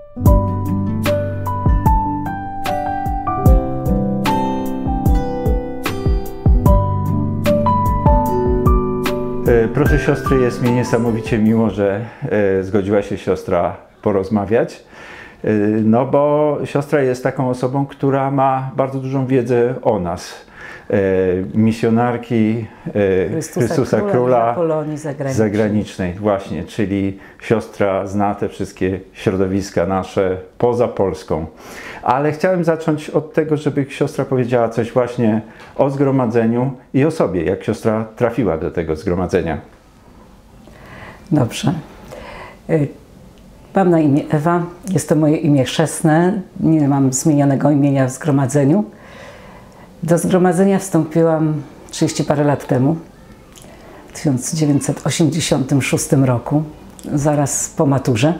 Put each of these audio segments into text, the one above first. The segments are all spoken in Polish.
Proszę siostry, jest mi niesamowicie miło, że zgodziła się siostra porozmawiać. No bo siostra jest taką osobą, która ma bardzo dużą wiedzę o nas. Misjonarki Chrystusa Króla Polonii zagranicznej. Właśnie, czyli siostra zna te wszystkie środowiska nasze poza Polską. Ale chciałem zacząć od tego, żeby siostra powiedziała coś właśnie o zgromadzeniu i o sobie, jak siostra trafiła do tego zgromadzenia. Dobrze. Mam na imię Ewa, jest to moje imię chrzestne, nie mam zmienionego imienia w zgromadzeniu. Do zgromadzenia wstąpiłam 30 parę lat temu, w 1986 roku, zaraz po maturze.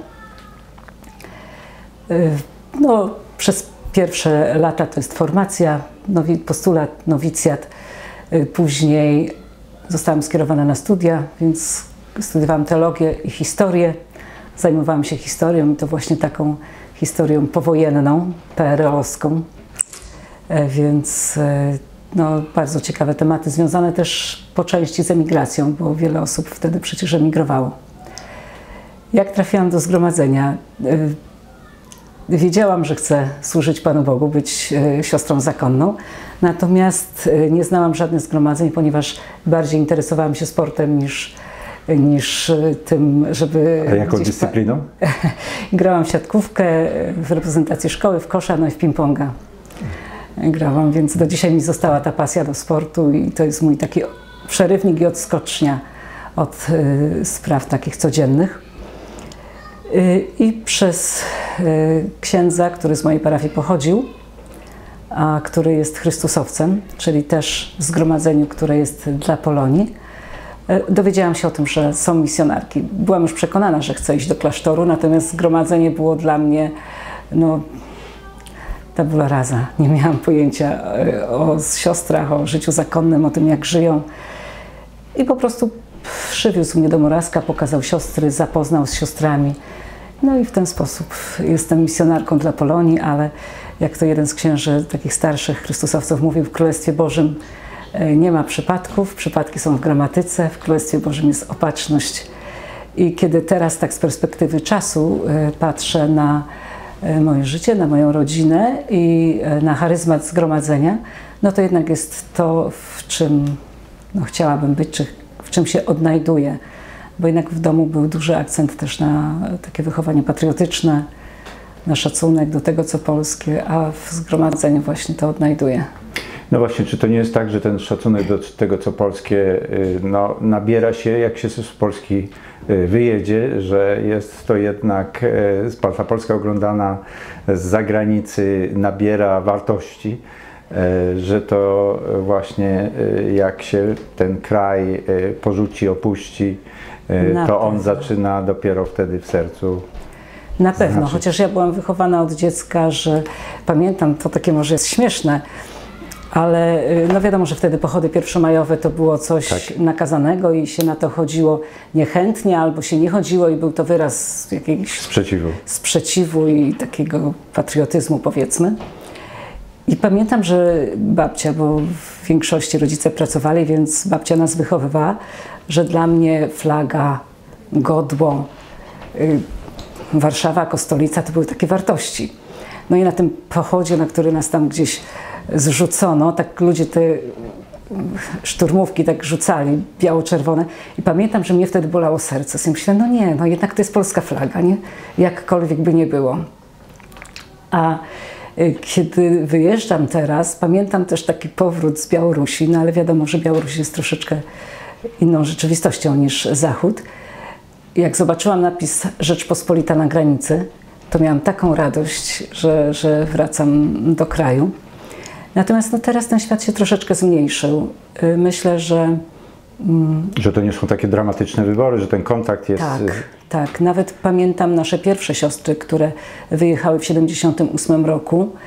No, przez pierwsze lata to jest formacja, postulat, nowicjat. Później zostałam skierowana na studia, więc studiowałam teologię i historię. Zajmowałam się historią i to właśnie taką historią powojenną, PRL-owską. Więc no, bardzo ciekawe tematy, związane też po części z emigracją, bo wiele osób wtedy przecież emigrowało. Jak trafiłam do zgromadzenia? Wiedziałam, że chcę służyć Panu Bogu, być siostrą zakonną, natomiast nie znałam żadnych zgromadzeń, ponieważ bardziej interesowałam się sportem niż tym, żeby... A jaką dyscypliną? Grałam w siatkówkę, w reprezentacji szkoły, w kosza, no i w ping-ponga. Grałam, więc do dzisiaj mi została ta pasja do sportu i to jest mój taki przerywnik i odskocznia od spraw takich codziennych. I przez księdza, który z mojej parafii pochodził, a który jest chrystusowcem, czyli też w zgromadzeniu, które jest dla Polonii, dowiedziałam się o tym, że są misjonarki. Byłam już przekonana, że chcę iść do klasztoru, natomiast zgromadzenie było dla mnie, no, tabula rasa. Nie miałam pojęcia o siostrach, o życiu zakonnym, o tym, jak żyją. I po prostu przywiózł mnie do Moraska, pokazał siostry, zapoznał z siostrami. No i w ten sposób jestem misjonarką dla Polonii, ale jak to jeden z księży, takich starszych chrystusowców mówił, w Królestwie Bożym nie ma przypadków, przypadki są w gramatyce, w Królestwie Bożym jest opatrzność. I kiedy teraz tak z perspektywy czasu patrzę na moje życie, na moją rodzinę i na charyzmat zgromadzenia, no to jednak jest to, w czym no, chciałabym być, czy w czym się odnajduję. Bo jednak w domu był duży akcent też na takie wychowanie patriotyczne, na szacunek do tego, co polskie, a w zgromadzeniu właśnie to odnajduję. No właśnie, czy to nie jest tak, że ten szacunek do tego, co polskie, no, nabiera się, jak się z Polski wyjedzie, że jest to jednak, ta Polska oglądana z zagranicy nabiera wartości, że to właśnie jak się ten kraj porzuci, opuści, to on zaczyna dopiero wtedy w sercu. Na pewno, chociaż ja byłam wychowana od dziecka, że pamiętam, to takie może jest śmieszne, ale no wiadomo, że wtedy pochody pierwszomajowe to było coś nakazanego i się na to chodziło niechętnie, albo się nie chodziło i był to wyraz jakiegoś sprzeciwu i takiego patriotyzmu, powiedzmy. I pamiętam, że babcia, bo w większości rodzice pracowali, więc babcia nas wychowywała, że dla mnie flaga, godło, Warszawa jako stolica to były takie wartości. No i na tym pochodzie, na który nas tam gdzieś zrzucono, tak ludzie te szturmówki tak rzucali, biało-czerwone. I pamiętam, że mnie wtedy bolało serce. Sobie myślałam, no nie, no jednak to jest polska flaga, nie? Jakkolwiek by nie było. A kiedy wyjeżdżam teraz, pamiętam też taki powrót z Białorusi, no ale wiadomo, że Białoruś jest troszeczkę inną rzeczywistością niż Zachód. Jak zobaczyłam napis Rzeczpospolita na granicy, to miałam taką radość, że wracam do kraju. Natomiast no, teraz ten świat się troszeczkę zmniejszył. Myślę, że... Że to nie są takie dramatyczne wybory, że ten kontakt jest... Tak. Nawet pamiętam nasze pierwsze siostry, które wyjechały w 1978 roku.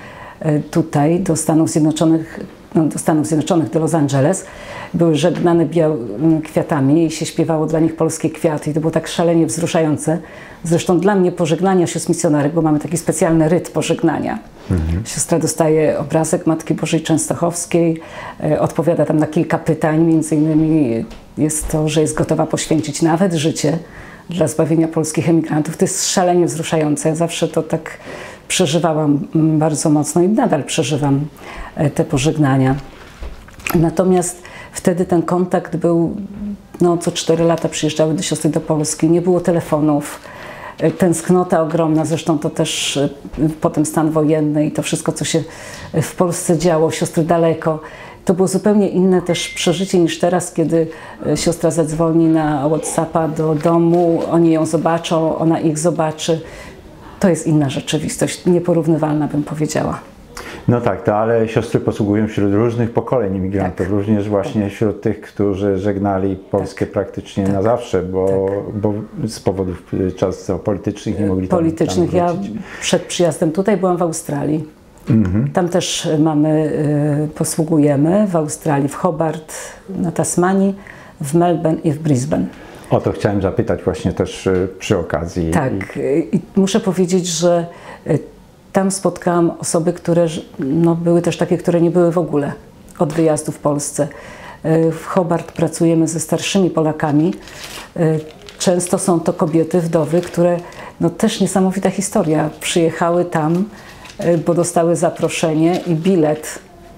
tutaj do Stanów Zjednoczonych, do Los Angeles, były żegnane kwiatami i się śpiewało dla nich polskie kwiaty i to było tak szalenie wzruszające. Zresztą dla mnie pożegnania sióstr misjonarek, bo mamy taki specjalny ryt pożegnania. Siostra dostaje obrazek Matki Bożej Częstochowskiej, odpowiada tam na kilka pytań, między innymi jest to, że jest gotowa poświęcić nawet życie dla zbawienia polskich emigrantów. To jest szalenie wzruszające. Ja zawsze to tak przeżywałam bardzo mocno i nadal przeżywam te pożegnania. Natomiast wtedy ten kontakt był, no co 4 lata przyjeżdżały do siostry do Polski, nie było telefonów, tęsknota ogromna, zresztą to też potem stan wojenny i to wszystko, co się w Polsce działo, siostry daleko. To było zupełnie inne też przeżycie niż teraz, kiedy siostra zadzwoni na WhatsAppa do domu, oni ją zobaczą, ona ich zobaczy. To jest inna rzeczywistość, nieporównywalna bym powiedziała. No tak, ale siostry posługują wśród różnych pokoleń imigrantów, również właśnie wśród tych, którzy żegnali Polskę praktycznie na zawsze, bo z powodów często politycznych nie mogli tam wrócić. Ja przed przyjazdem tutaj byłam w Australii. Tam też posługujemy, w Australii, w Hobart, na Tasmanii, w Melbourne i w Brisbane. O to chciałem zapytać właśnie też przy okazji. Tak, i muszę powiedzieć, że tam spotkałam osoby, które były też takie, które nie były w ogóle od wyjazdu w Polsce. W Hobart pracujemy ze starszymi Polakami. Często są to kobiety, wdowy, które, też niesamowita historia, przyjechały tam, bo dostały zaproszenie i bilet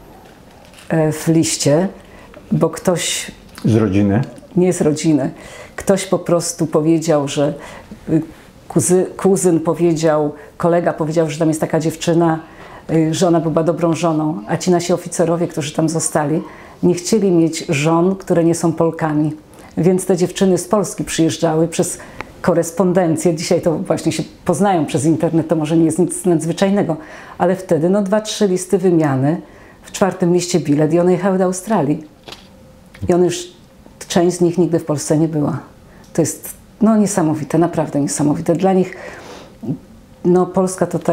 w liście, bo ktoś... Z rodziny? Nie z rodziny. Ktoś po prostu powiedział, że kuzyn powiedział, kolega powiedział, że tam jest taka dziewczyna, że ona była dobrą żoną, a ci nasi oficerowie, którzy tam zostali, nie chcieli mieć żon, które nie są Polkami. Więc te dziewczyny z Polski przyjeżdżały przez korespondencję. Dzisiaj to właśnie się poznają przez internet, to może nie jest nic nadzwyczajnego, ale wtedy 2-3 listy wymiany, w 4. liście bilet i one jechały do Australii. I one już, część z nich nigdy w Polsce nie była. To jest niesamowite, naprawdę niesamowite. Dla nich Polska to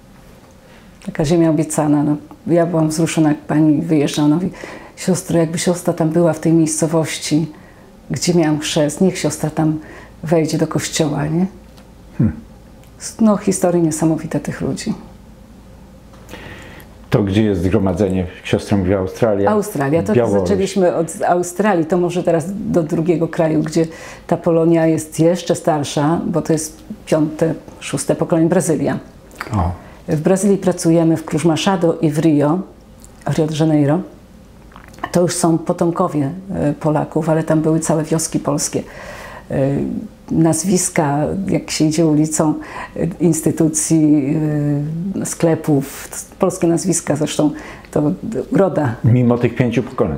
taka ziemia obiecana. Ja byłam wzruszona, jak pani wyjeżdża. Ona mówi, siostro, jakby siostra tam była w tej miejscowości, gdzie miałam chrzest, niech siostra tam wejdzie do kościoła, nie? Historie niesamowite tych ludzi. To gdzie jest zgromadzenie? Siostra mówiła Australia. Australia, to zaczęliśmy od Australii, to może teraz do drugiego kraju, gdzie ta Polonia jest jeszcze starsza, bo to jest 5., 6. pokolenie, Brazylia. O. W Brazylii pracujemy w Cruz Machado i w Rio de Janeiro. To już są potomkowie Polaków, ale tam były całe wioski polskie. Nazwiska, jak się idzie ulicą, instytucji, sklepów, polskie nazwiska zresztą, to uroda. Mimo tych 5 pokoleń.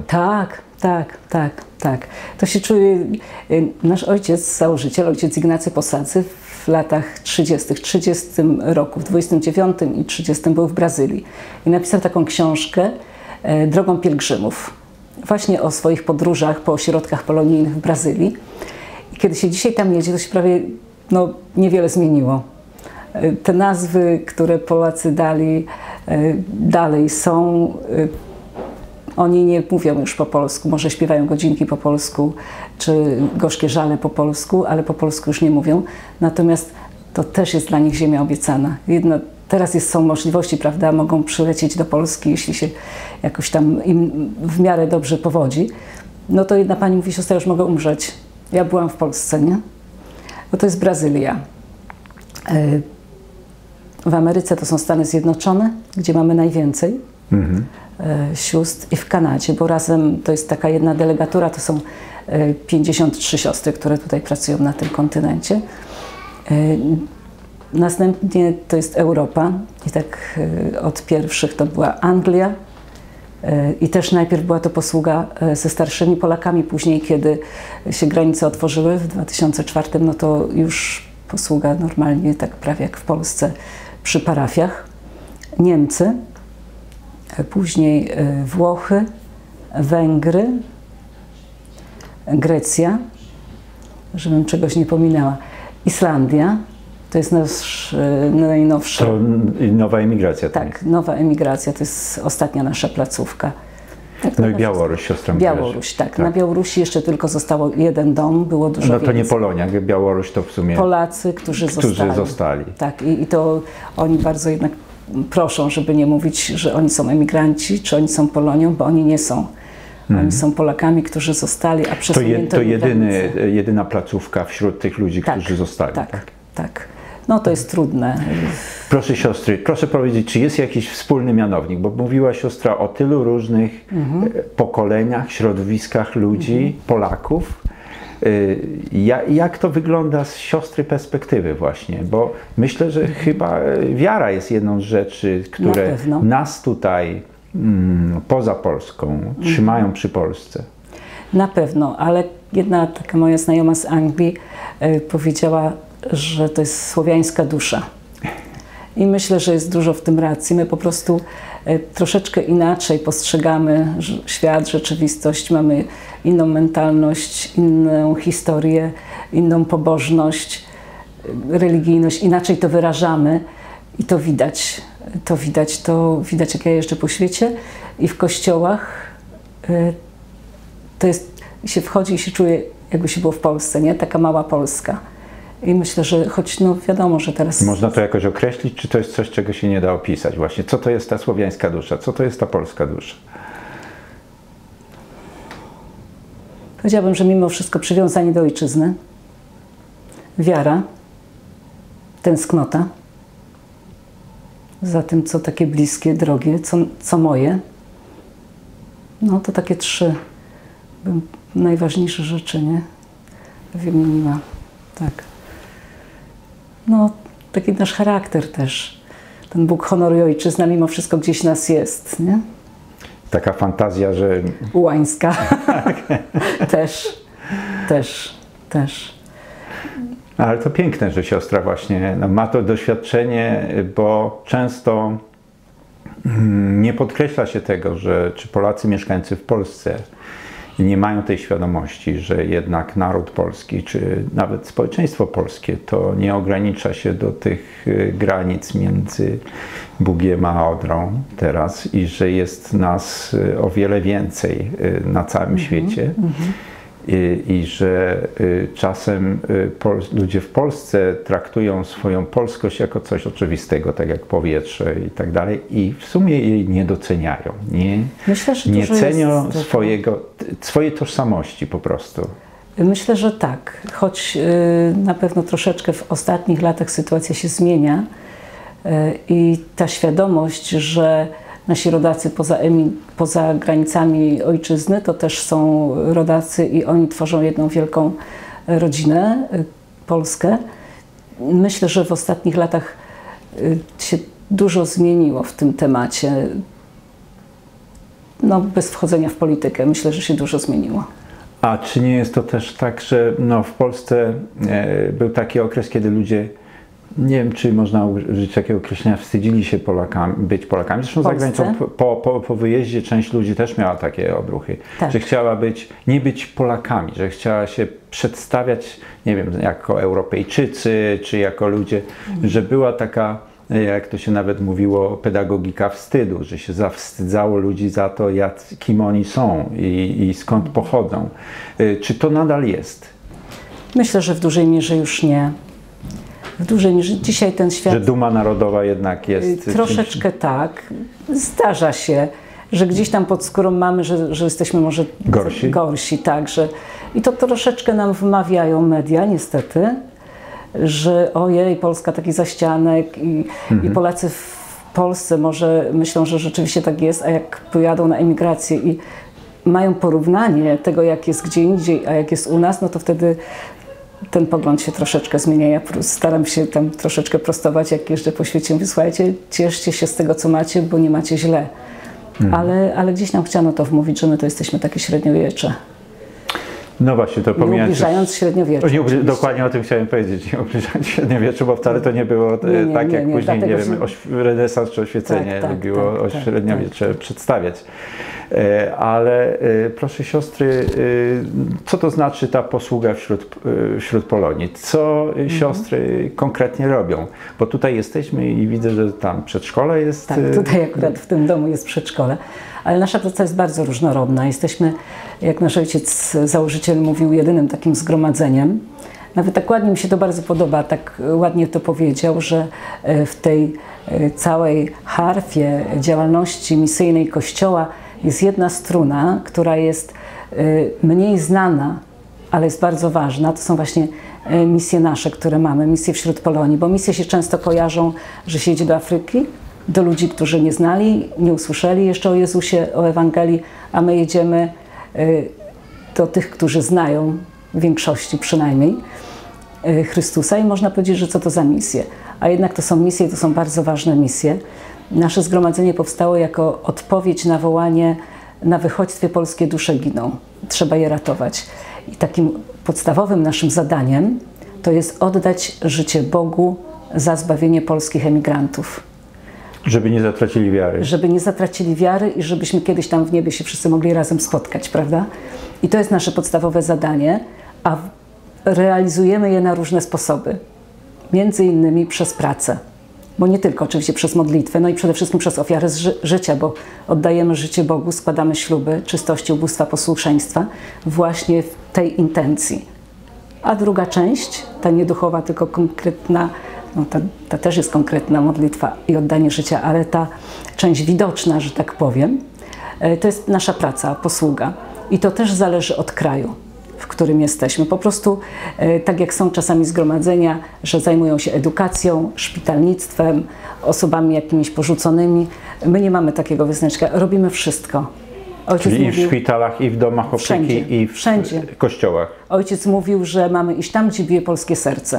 Tak. To się czuje, nasz ojciec, założyciel, ojciec Ignacy Posadzy w latach 30. roku, w 29 i 30 był w Brazylii i napisał taką książkę Drogą pielgrzymów, właśnie o swoich podróżach po ośrodkach polonijnych w Brazylii. I kiedy się dzisiaj tam jedzie, to się prawie niewiele zmieniło. Te nazwy, które Polacy dali, dalej są. Oni nie mówią już po polsku, może śpiewają godzinki po polsku, czy gorzkie żale po polsku, ale po polsku już nie mówią. Natomiast to też jest dla nich ziemia obiecana. Teraz są możliwości, prawda, mogą przylecieć do Polski, jeśli się jakoś tam im w miarę dobrze powodzi. To jedna pani mówi, siostra, już mogę umrzeć. Ja byłam w Polsce, nie? Bo to jest Brazylia. W Ameryce to są Stany Zjednoczone, gdzie mamy najwięcej sióstr, i w Kanadzie, bo razem to jest taka jedna delegatura, to są 53 siostry, które tutaj pracują na tym kontynencie. Następnie to jest Europa i tak od pierwszych to była Anglia. I też najpierw była to posługa ze starszymi Polakami, później kiedy się granice otworzyły w 2004, to już posługa normalnie, tak prawie jak w Polsce, przy parafiach. Niemcy, później Włochy, Węgry, Grecja, żebym czegoś nie pominęła, Islandia, To jest nasz najnowszy. To nowa emigracja. Tak, nowa emigracja, to jest ostatnia nasza placówka. Tak, no i Białoruś, siostra Białoruś, tak. Na Białorusi jeszcze tylko zostało jeden dom, było dużo No to więcej. nie Polonia, Białoruś to w sumie Polacy, którzy zostali. Tak, i to oni bardzo jednak proszą, żeby nie mówić, że oni są emigranci, czy oni są Polonią, bo oni nie są. Oni są Polakami, którzy zostali, a przesunięto To jedyna placówka wśród tych ludzi, którzy zostali. Tak. No to jest trudne. Proszę siostry, proszę powiedzieć, czy jest jakiś wspólny mianownik, bo mówiła siostra o tylu różnych pokoleniach, środowiskach ludzi, Polaków. Jak to wygląda z siostry perspektywy właśnie? Bo myślę, że chyba wiara jest jedną z rzeczy, które nas tutaj poza Polską trzymają przy Polsce. Na pewno, ale jedna taka moja znajoma z Anglii powiedziała, że to jest słowiańska dusza. I myślę, że jest dużo w tym racji. My po prostu troszeczkę inaczej postrzegamy świat, rzeczywistość. Mamy inną mentalność, inną historię, inną pobożność, religijność. Inaczej to wyrażamy i to widać. To widać, jak ja jeżdżę po świecie i w kościołach to jest, się wchodzi i się czuje, jakby się było w Polsce, nie? Taka mała Polska. I myślę, że choć no wiadomo, że teraz... Można to jakoś określić, czy to jest coś, czego się nie da opisać? Właśnie, co to jest ta słowiańska dusza? Co to jest ta polska dusza? Powiedziałabym, że mimo wszystko przywiązanie do ojczyzny, wiara, tęsknota za tym, co takie bliskie, drogie, co moje. No to takie trzy najważniejsze rzeczy, nie? Wymieniła. Tak. No, taki nasz charakter też. Ten Bóg, honor i ojczyzna mimo wszystko gdzieś nas jest, nie? Taka fantazja, że... Ułańska. też. Ale to piękne, że siostra właśnie ma to doświadczenie, bo często nie podkreśla się tego, że czy Polacy mieszkający w Polsce nie mają tej świadomości, że jednak naród polski, czy nawet społeczeństwo polskie, to nie ogranicza się do tych granic między Bugiem a Odrą teraz i że jest nas o wiele więcej na całym świecie. I że czasem ludzie w Polsce traktują swoją polskość jako coś oczywistego, tak jak powietrze i tak dalej, i w sumie jej nie doceniają. Myślę, że nie cenią swojej tożsamości po prostu. Myślę, że tak, choć na pewno troszeczkę w ostatnich latach sytuacja się zmienia i ta świadomość, że nasi rodacy poza granicami ojczyzny to też są rodacy i oni tworzą jedną wielką rodzinę, Polskę. Myślę, że w ostatnich latach się dużo zmieniło w tym temacie. No, bez wchodzenia w politykę, myślę, że się dużo zmieniło. A czy nie jest to też tak, że no, w Polsce był taki okres, kiedy ludzie, nie wiem, czy można użyć takiego określenia, wstydzili się być Polakami. Zresztą za granicą po wyjeździe część ludzi też miała takie odruchy, że chciała nie być Polakami, że chciała się przedstawiać, nie wiem, jako Europejczycy, czy jako ludzie, że była taka, jak to się nawet mówiło, pedagogika wstydu, że się zawstydzało ludzi za to, kim oni są i skąd pochodzą. Czy to nadal jest? Myślę, że w dużej mierze już nie. W dużej mierze dzisiaj ten świat... Że duma narodowa jednak jest... Troszeczkę tak. Zdarza się, że gdzieś tam pod skórą mamy, że jesteśmy może gorsi tak, że... I to troszeczkę nam wmawiają media, niestety, że ojej, Polska taki zaścianek i Polacy w Polsce może myślą, że rzeczywiście tak jest, a jak pojadą na emigrację i mają porównanie tego, jak jest gdzie indziej, a jak jest u nas, no to wtedy ten pogląd się troszeczkę zmienia. Ja staram się tam troszeczkę prostować, jak jeżdżę po świecie. Mówię, słuchajcie, cieszcie się z tego, co macie, bo nie macie źle. Ale gdzieś nam chciano to wmówić, że my to jesteśmy takie średniowiecze. No właśnie, to pomijając... Nie ubliżając średniowiecze. Dokładnie o tym chciałem powiedzieć, nie ubliżając średniowieczu, bo wcale to nie było tak, jak później, nie wiem, renesans czy oświecenie lubiło średniowiecze przedstawiać. Ale proszę siostry, co to znaczy ta posługa wśród Polonii? Co siostry konkretnie robią? Bo tutaj jesteśmy i widzę, że tam przedszkole jest. Tak, tutaj akurat w tym domu jest przedszkole, ale nasza praca jest bardzo różnorodna. Jesteśmy, jak nasz ojciec założyciel mówił, jedynym takim zgromadzeniem. Nawet tak ładnie mi się to bardzo podoba, tak ładnie to powiedział, że w tej całej harfie działalności misyjnej Kościoła jest jedna struna, która jest mniej znana, ale jest bardzo ważna. To są właśnie misje nasze, które mamy, misje wśród Polonii, bo misje się często kojarzą, że się jedzie do Afryki, do ludzi, którzy nie znali, nie usłyszeli jeszcze o Jezusie, o Ewangelii, a my jedziemy do tych, którzy znają, w większości przynajmniej, Chrystusa i można powiedzieć, że co to za misje. A jednak to są misje i to są bardzo ważne misje. Nasze zgromadzenie powstało jako odpowiedź na wołanie: na wychodźstwie polskie dusze giną, trzeba je ratować. I takim podstawowym naszym zadaniem to jest oddać życie Bogu za zbawienie polskich emigrantów. Żeby nie zatracili wiary. Żeby nie zatracili wiary i żebyśmy kiedyś tam w niebie się wszyscy mogli razem spotkać, prawda? I to jest nasze podstawowe zadanie, a realizujemy je na różne sposoby. Między innymi przez pracę. Bo nie tylko oczywiście przez modlitwę, no i przede wszystkim przez ofiarę życia, bo oddajemy życie Bogu, składamy śluby czystości, ubóstwa, posłuszeństwa właśnie w tej intencji. A druga część, ta nieduchowa, tylko konkretna, no ta też jest konkretna modlitwa i oddanie życia, ale ta część widoczna, że tak powiem, to jest nasza praca, posługa. I to też zależy od kraju, w którym jesteśmy. Po prostu tak jak są czasami zgromadzenia, że zajmują się edukacją, szpitalnictwem, osobami jakimiś porzuconymi. My nie mamy takiego wyznacznika, robimy wszystko. Ojciec Czyli mówił, i w szpitalach, i w domach opieki, wszędzie, i w kościołach. Ojciec mówił, że mamy iść tam, gdzie bije polskie serce.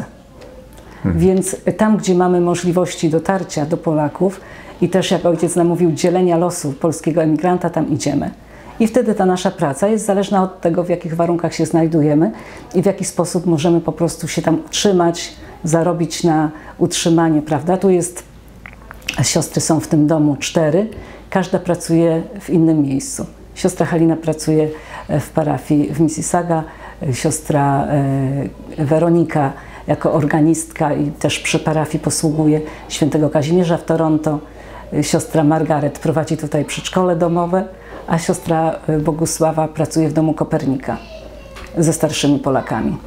Więc tam, gdzie mamy możliwości dotarcia do Polaków i też, jak ojciec nam mówił, dzielenia losu polskiego emigranta, tam idziemy. I wtedy ta nasza praca jest zależna od tego, w jakich warunkach się znajdujemy i w jaki sposób możemy po prostu się tam utrzymać, zarobić na utrzymanie, prawda? Tu jest, siostry są w tym domu 4, każda pracuje w innym miejscu. Siostra Halina pracuje w parafii w Mississauga, siostra Weronika jako organistka i też przy parafii posługuje Świętego Kazimierza w Toronto. Siostra Margaret prowadzi tutaj przedszkole domowe, a siostra Bogusława pracuje w domu Kopernika ze starszymi Polakami.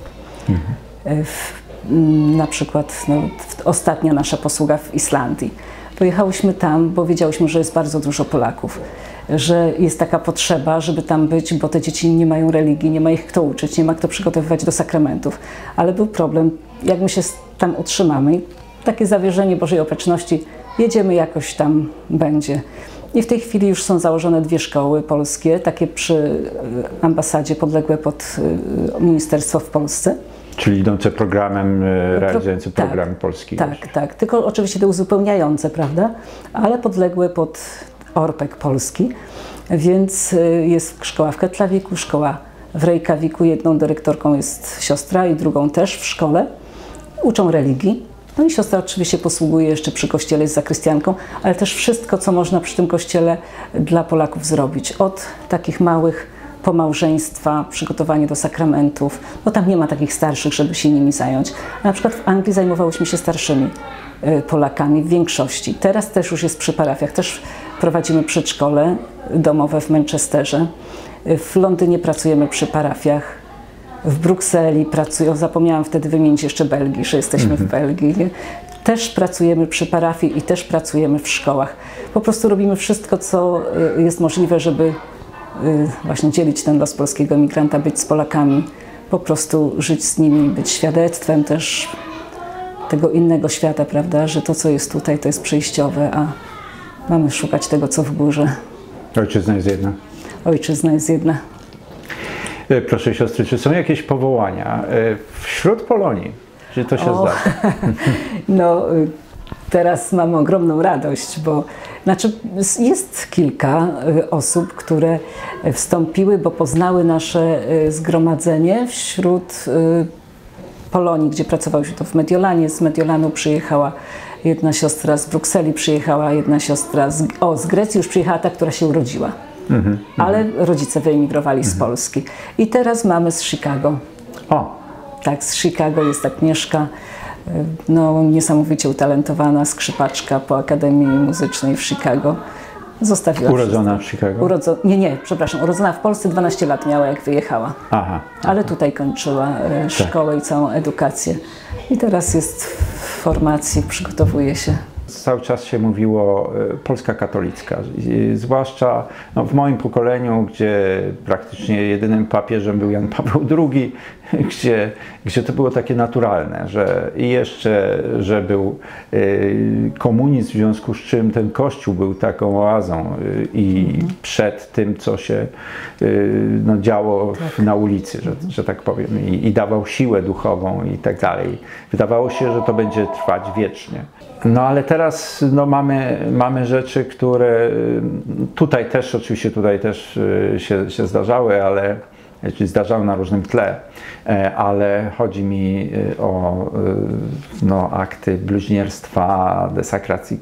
Na przykład ostatnia nasza posługa w Islandii. Pojechaliśmy tam, bo wiedziałyśmy, że jest bardzo dużo Polaków, że jest taka potrzeba, żeby tam być, bo te dzieci nie mają religii, nie ma ich kto uczyć, nie ma kto przygotowywać do sakramentów. Ale był problem, jak my się tam utrzymamy. I takie zawierzenie Bożej Opatrzności, jedziemy, jakoś tam będzie. I w tej chwili już są założone 2 szkoły polskie, takie przy ambasadzie podległe pod ministerstwo w Polsce. Czyli idące programem, realizujące program polski. Tak. Tylko oczywiście te uzupełniające, prawda? Ale podległe pod ORPEK polski. Więc jest szkoła w Ketlawiku, szkoła w Reykjaviku. Jedną dyrektorką jest siostra i drugą też w szkole. Uczą religii. No i siostra oczywiście posługuje jeszcze przy kościele z zakrystianką, ale też wszystko, co można przy tym kościele dla Polaków zrobić. Od takich małych po małżeństwa, przygotowanie do sakramentów. No tam nie ma takich starszych, żeby się nimi zająć. Na przykład w Anglii zajmowałyśmy się starszymi Polakami w większości. Teraz też już jest przy parafiach. Też prowadzimy przedszkole domowe w Manchesterze. W Londynie pracujemy przy parafiach. W Brukseli pracują, zapomniałam wtedy wymienić jeszcze Belgii, że jesteśmy w Belgii. Też pracujemy przy parafii i też pracujemy w szkołach. Po prostu robimy wszystko, co jest możliwe, żeby właśnie dzielić ten los polskiego emigranta, być z Polakami, po prostu żyć z nimi, być świadectwem też tego innego świata, prawda, że to, co jest tutaj, to jest przejściowe, a mamy szukać tego, co w górze. Ojczyzna jest jedna. Ojczyzna jest jedna. Proszę siostry, czy są jakieś powołania wśród Polonii? Czy to się zdarza? No, teraz mamy ogromną radość, bo jest kilka osób, które wstąpiły, bo poznały nasze zgromadzenie wśród Polonii, gdzie pracowałyśmy to w Mediolanie. Z Mediolanu przyjechała jedna siostra, z Brukseli przyjechała jedna siostra, z Grecji już przyjechała ta, która się urodziła. ale rodzice wyemigrowali z Polski. I teraz mamy z Chicago. O, Tak, z Chicago jest Agnieszka, no, niesamowicie utalentowana skrzypaczka po Akademii Muzycznej w Chicago. Zostawiła urodzona w Chicago? Przepraszam, urodzona w Polsce, 12 lat miała, jak wyjechała. Aha. Ale tutaj kończyła szkołę i całą edukację. I teraz jest w formacji, przygotowuje się. Cały czas się mówiło Polska katolicka, zwłaszcza no, w moim pokoleniu, gdzie praktycznie jedynym papieżem był Jan Paweł II, gdzie to było takie naturalne, że i jeszcze, że był komunizm, w związku z czym ten Kościół był taką oazą i przed tym, co się no, działo na ulicy, że tak powiem, i dawał siłę duchową i tak dalej. Wydawało się, że to będzie trwać wiecznie. No ale teraz no, mamy rzeczy, które tutaj też się zdarzały, zdarzały na różnym tle, ale chodzi mi o no, akty bluźnierstwa, desakracji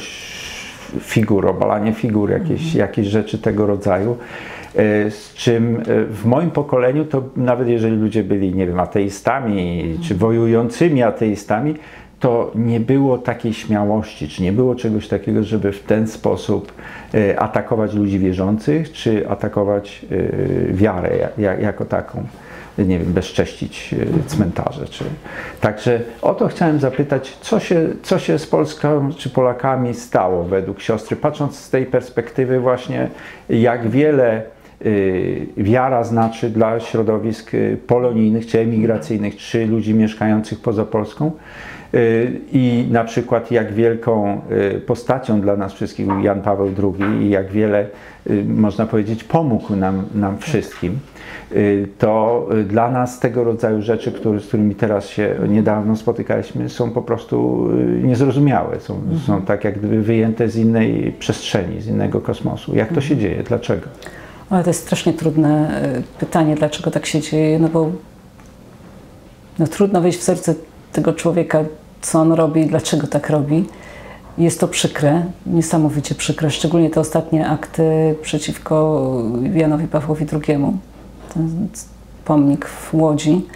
figur, obalanie figur, jakieś rzeczy tego rodzaju. Z czym w moim pokoleniu to nawet jeżeli ludzie byli, nie wiem, ateistami czy wojującymi ateistami, to nie było takiej śmiałości, czy nie było czegoś takiego, żeby w ten sposób atakować ludzi wierzących, czy atakować wiarę jako taką, nie wiem, bezcześcić cmentarze. Także o to chciałem zapytać, co się z Polską czy Polakami stało według siostry, patrząc z tej perspektywy właśnie, jak wiele wiara znaczy dla środowisk polonijnych, czy emigracyjnych, czy ludzi mieszkających poza Polską. I na przykład jak wielką postacią dla nas wszystkich był Jan Paweł II i jak wiele, można powiedzieć, pomógł nam wszystkim, to dla nas tego rodzaju rzeczy, z którymi teraz się niedawno spotykaliśmy, są po prostu niezrozumiałe, są tak jak gdyby wyjęte z innej przestrzeni, z innego kosmosu. Jak to się dzieje? Dlaczego? Ale to jest strasznie trudne pytanie, dlaczego tak się dzieje, no bo no, trudno wejść w serce tego człowieka, co on robi i dlaczego tak robi. Jest to przykre, niesamowicie przykre, szczególnie te ostatnie akty przeciwko Janowi Pawłowi II, ten pomnik w Łodzi.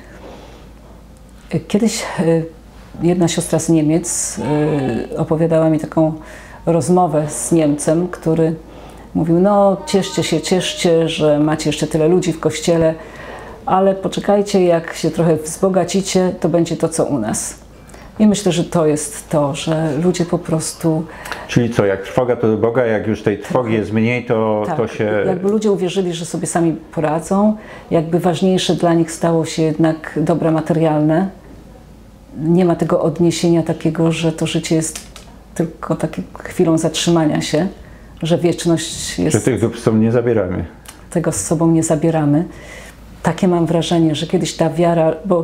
Kiedyś jedna siostra z Niemiec opowiadała mi taką rozmowę z Niemcem, który mówił, no cieszcie, że macie jeszcze tyle ludzi w kościele, ale poczekajcie, jak się trochę wzbogacicie, to będzie to, co u nas. I myślę, że to jest to, że ludzie po prostu... Czyli co, jak trwoga to do Boga, jak już tej trwogi jest mniej, to się... Jakby ludzie uwierzyli, że sobie sami poradzą, jakby ważniejsze dla nich stało się jednak dobra materialne. Nie ma tego odniesienia takiego, że to życie jest tylko taką chwilą zatrzymania się, że wieczność jest... Że tych dóbr sobą nie zabieramy. Tego z sobą nie zabieramy. Takie mam wrażenie, że kiedyś ta wiara, bo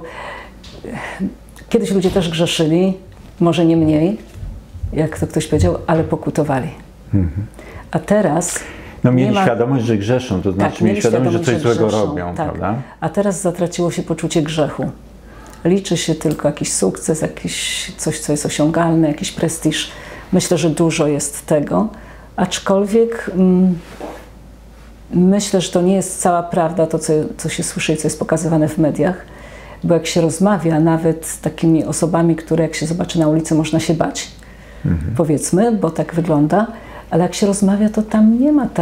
kiedyś ludzie też grzeszyli, może nie mniej, jak to ktoś powiedział, ale pokutowali. A teraz... No mieli świadomość, że grzeszą, to znaczy mieli świadomość, że coś złego robią, prawda? A teraz zatraciło się poczucie grzechu. Liczy się tylko jakiś sukces, coś, co jest osiągalne, jakiś prestiż. Myślę, że dużo jest tego, aczkolwiek myślę, że to nie jest cała prawda, to co się słyszy i co jest pokazywane w mediach, bo jak się rozmawia nawet z takimi osobami, które jak się zobaczy na ulicy, można się bać, powiedzmy, bo tak wygląda, ale jak się rozmawia, to tam nie ma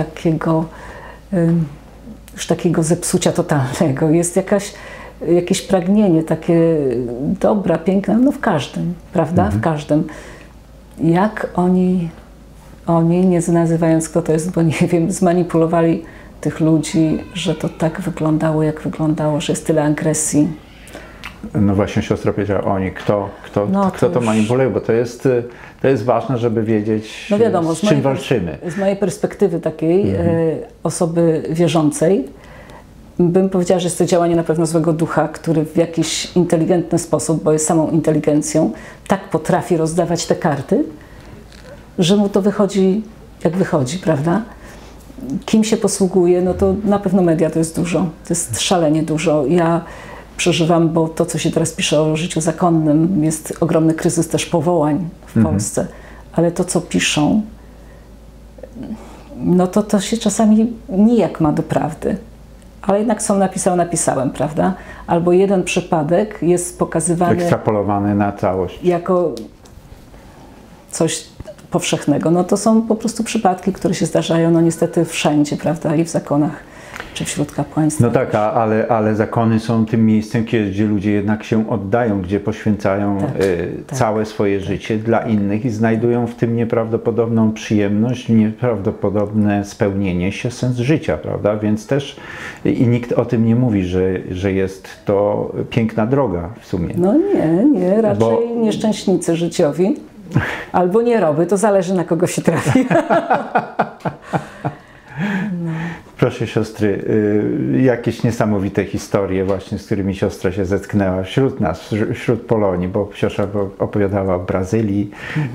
takiego zepsucia totalnego. Jest jakieś pragnienie takie dobra, piękne, no w każdym, prawda? W każdym. Jak oni, nie nazywając kto to jest, bo nie wiem, zmanipulowali tych ludzi, że to tak wyglądało, jak wyglądało, że jest tyle agresji. No właśnie siostra powiedziała oni, kto to manipuluje, bo to jest ważne, żeby wiedzieć, no wiadomo, z czym walczymy. Z mojej perspektywy takiej osoby wierzącej, bym powiedziała, że jest to działanie na pewno złego ducha, który w jakiś inteligentny sposób, bo jest samą inteligencją, tak potrafi rozdawać te karty, że mu to wychodzi jak wychodzi, prawda? Kim się posługuje, no to na pewno media to jest dużo, to jest szalenie dużo. Ja przeżywam, bo to, co się teraz pisze o życiu zakonnym, jest ogromny kryzys też powołań w Polsce, ale to, co piszą, no to się czasami nijak ma do prawdy. Ale jednak są napisałem, prawda? Albo jeden przypadek jest pokazywany... Ekstrapolowany na całość. Jako coś powszechnego. No to są po prostu przypadki, które się zdarzają, no niestety wszędzie, prawda? I w zakonach, czy wśród kapłaństwa. No tak, ale zakony są tym miejscem, gdzie ludzie jednak się oddają, gdzie poświęcają całe swoje życie dla innych i znajdują w tym nieprawdopodobną przyjemność, nieprawdopodobne spełnienie się, sens życia, prawda? Więc też i nikt o tym nie mówi, że jest to piękna droga w sumie. No nie, raczej nieszczęśnicy życiowi. Albo nieroby, to zależy na kogo się trafi. No. Proszę siostry, jakieś niesamowite historie właśnie, z którymi siostra się zetknęła wśród nas, wśród Polonii, bo siostra opowiadała o Brazylii,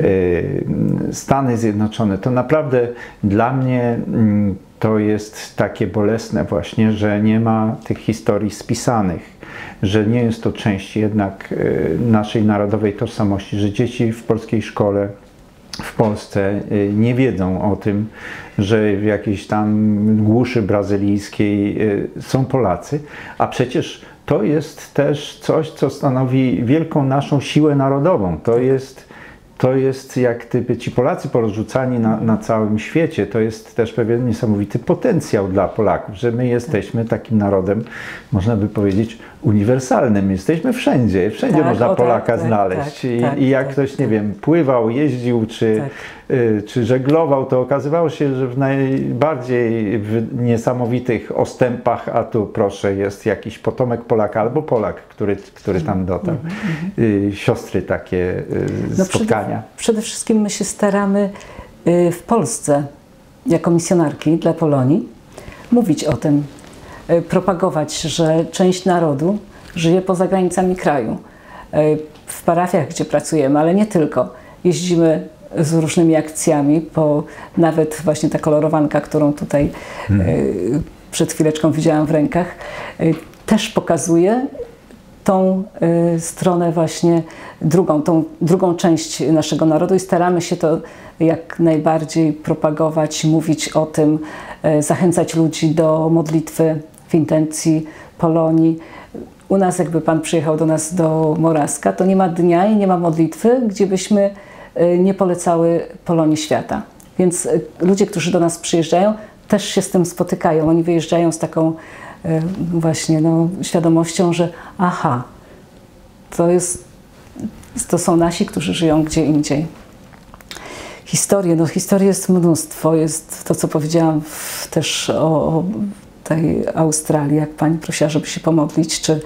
Stany Zjednoczone. To naprawdę dla mnie to jest takie bolesne właśnie, że nie ma tych historii spisanych, że nie jest to część jednak naszej narodowej tożsamości, że dzieci w polskiej szkole w Polsce nie wiedzą o tym, że w jakiejś tam głuszy brazylijskiej są Polacy, a przecież to jest też coś, co stanowi wielką naszą siłę narodową. To jest jak gdyby ci Polacy porozrzucani na całym świecie, to jest też pewien niesamowity potencjał dla Polaków, że my jesteśmy takim narodem, można by powiedzieć, uniwersalnym. Jesteśmy wszędzie można Polaka znaleźć. I jak ktoś, nie wiem, pływał, jeździł, czy żeglował, to okazywało się, że w najbardziej niesamowitych ostępach, a tu proszę, jest jakiś potomek Polaka albo Polak, który tam dotarł. Siostry takie spotkania. Przede wszystkim my się staramy w Polsce, jako misjonarki dla Polonii, mówić o tym, propagować, że część narodu żyje poza granicami kraju. W parafiach, gdzie pracujemy, ale nie tylko. Jeździmy z różnymi akcjami, nawet właśnie ta kolorowanka, którą tutaj przed chwileczką widziałam w rękach, też pokazuje tą stronę właśnie tą drugą część naszego narodu i staramy się to jak najbardziej propagować, mówić o tym, zachęcać ludzi do modlitwy w intencji Polonii. U nas, jakby Pan przyjechał do nas do Morawska, to nie ma dnia i nie ma modlitwy, gdzie byśmy nie polecały Polonii świata. Więc ludzie, którzy do nas przyjeżdżają, też się z tym spotykają. Oni wyjeżdżają z taką właśnie świadomością, że aha, to są nasi, którzy żyją gdzie indziej. Historii jest mnóstwo. Jest to, co powiedziałam też o tej Australii, jak Pani prosiła, żeby się pomodlić, czy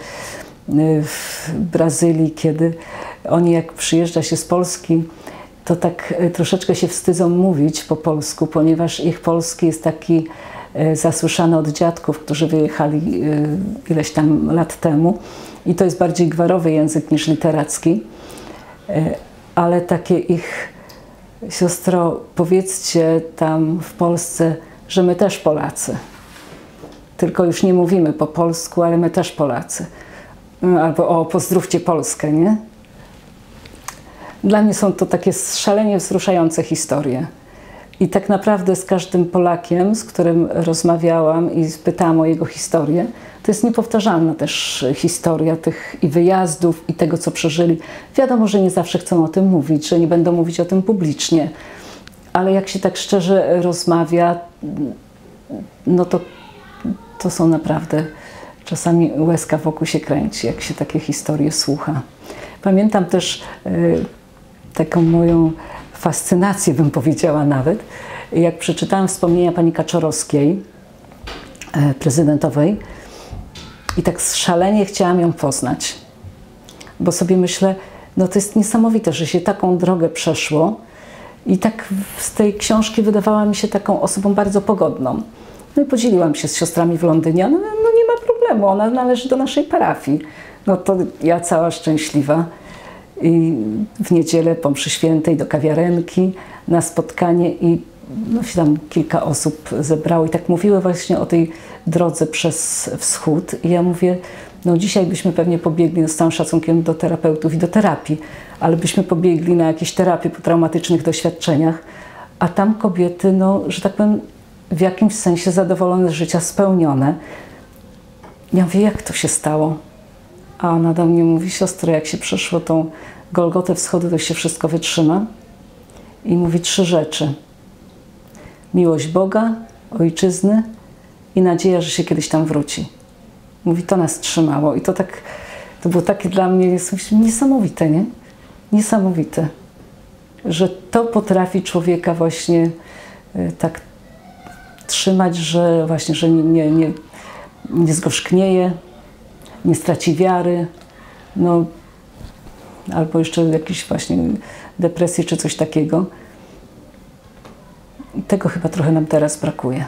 w Brazylii, kiedy oni, jak przyjeżdża się z Polski, to tak troszeczkę się wstydzą mówić po polsku, ponieważ ich polski jest taki zasłyszany od dziadków, którzy wyjechali ileś tam lat temu. I to jest bardziej gwarowy język niż literacki. Ale takie ich, siostro, powiedzcie tam w Polsce, że my też Polacy. Tylko już nie mówimy po polsku, ale my też Polacy. Albo pozdrówcie Polskę, nie? Dla mnie są to takie szalenie wzruszające historie. I tak naprawdę z każdym Polakiem, z którym rozmawiałam i pytałam o jego historię, to jest niepowtarzalna też historia tych i wyjazdów, i tego, co przeżyli. Wiadomo, że nie zawsze chcą o tym mówić, że nie będą mówić o tym publicznie, ale jak się tak szczerze rozmawia, no to są naprawdę, czasami łezka wokół się kręci, jak się takie historie słucha. Pamiętam też taką moją fascynację, bym powiedziała nawet, jak przeczytałam wspomnienia pani Kaczorowskiej, prezydentowej, i tak szalenie chciałam ją poznać, bo sobie myślę, no to jest niesamowite, że się taką drogę przeszło i tak z tej książki wydawała mi się taką osobą bardzo pogodną. No i podzieliłam się z siostrami w Londynie, no nie ma problemu, ona należy do naszej parafii. No to ja cała szczęśliwa. I w niedzielę po mszy świętej do kawiarenki na spotkanie i się tam kilka osób zebrało i tak mówiły właśnie o tej drodze przez wschód. I ja mówię, no dzisiaj byśmy pewnie pobiegli, z całym szacunkiem do terapeutów i do terapii, ale byśmy pobiegli na jakieś terapie po traumatycznych doświadczeniach, a tam kobiety, no, że tak powiem, w jakimś sensie zadowolone z życia, spełnione. Ja mówię, jak to się stało? A ona do mnie mówi, siostro, jak się przeszło tą Golgotę Wschodu, to się wszystko wytrzyma. I mówi 3 rzeczy. Miłość Boga, ojczyzny i nadzieja, że się kiedyś tam wróci. Mówi, to nas trzymało. I to było takie dla mnie niesamowite, nie? Niesamowite. Że to potrafi człowieka właśnie tak trzymać, że właśnie, że nie zgorzknieje, nie straci wiary, no, albo jeszcze jakiejś właśnie depresji czy coś takiego. Tego chyba trochę nam teraz brakuje.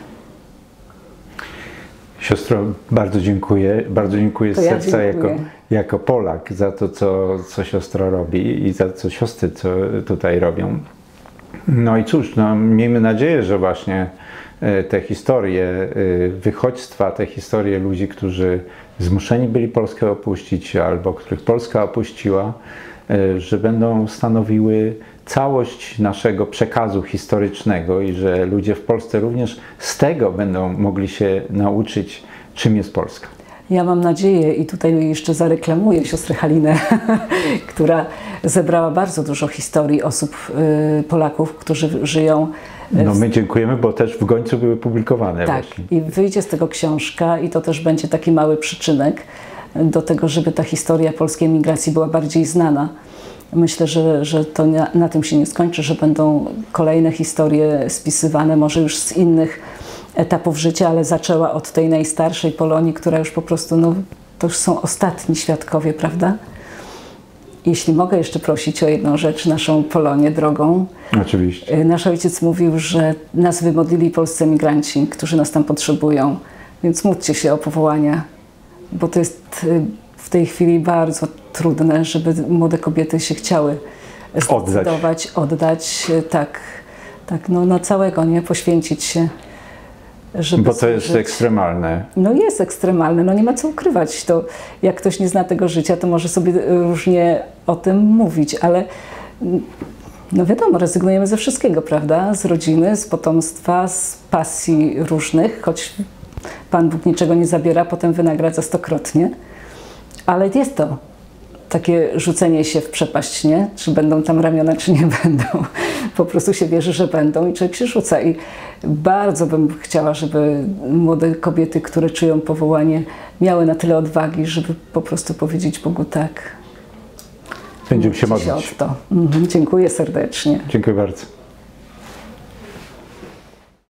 Siostro, bardzo dziękuję. Bardzo dziękuję z serca dziękuję. jako Polak za to, co siostra robi i za co siostry co tutaj robią. No i cóż, no, miejmy nadzieję, że właśnie te historie wychodźstwa, te historie ludzi, którzy zmuszeni byli Polskę opuścić albo których Polska opuściła, że będą stanowiły całość naszego przekazu historycznego i że ludzie w Polsce również z tego będą mogli się nauczyć, czym jest Polska. Ja mam nadzieję i tutaj jeszcze zareklamuję siostrę Halinę, która zebrała bardzo dużo historii osób, Polaków, którzy żyją. No my dziękujemy, bo też w Gońcu były publikowane. Tak, właśnie. i wyjdzie z tego książka i to też będzie taki mały przyczynek do tego, żeby ta historia polskiej emigracji była bardziej znana. Myślę, że to na tym się nie skończy, że będą kolejne historie spisywane, może już z innych etapów życia, ale zaczęła od tej najstarszej Polonii, która już po prostu, no, to już są ostatni świadkowie, prawda? Jeśli mogę jeszcze prosić o jedną rzecz, naszą Polonię drogą. Oczywiście. Nasz ojciec mówił, że nas wymodlili polscy emigranci, którzy nas tam potrzebują, więc módlcie się o powołania, bo to jest w tej chwili bardzo trudne, żeby młode kobiety się chciały zdecydować, oddać, tak, no na całego, nie, poświęcić się. Bo to jest ekstremalne. No jest ekstremalne, no nie ma co ukrywać. To jak ktoś nie zna tego życia, to może sobie różnie o tym mówić, ale no wiadomo, rezygnujemy ze wszystkiego, prawda? Z rodziny, z potomstwa, z pasji różnych, choć Pan Bóg niczego nie zabiera, potem wynagradza stokrotnie. Ale jest to takie rzucenie się w przepaść, nie? Czy będą tam ramiona, czy nie będą. Po prostu się wierzy, że będą i człowiek się rzuca. I bardzo bym chciała, żeby młode kobiety, które czują powołanie, miały na tyle odwagi, żeby po prostu powiedzieć Bogu tak. Będziemy się modlić. Dziękuję serdecznie. Dziękuję bardzo.